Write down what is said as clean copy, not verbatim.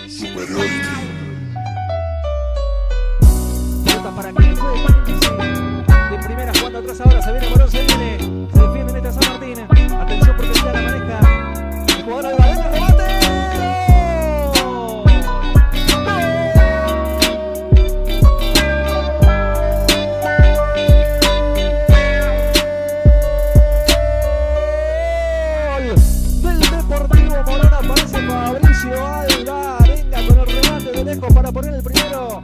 Superiority. Pelota para que juegue Juan de primera jugando atrás ahora. Se viene Morón, se viene. Se defiende en esta San Martín. Atención porque ya la maneja el jugador Alvarado. ¡Remate! Deportivo Morón, aparece Fabricio Alvarenga con el remate de lejos para poner el primero.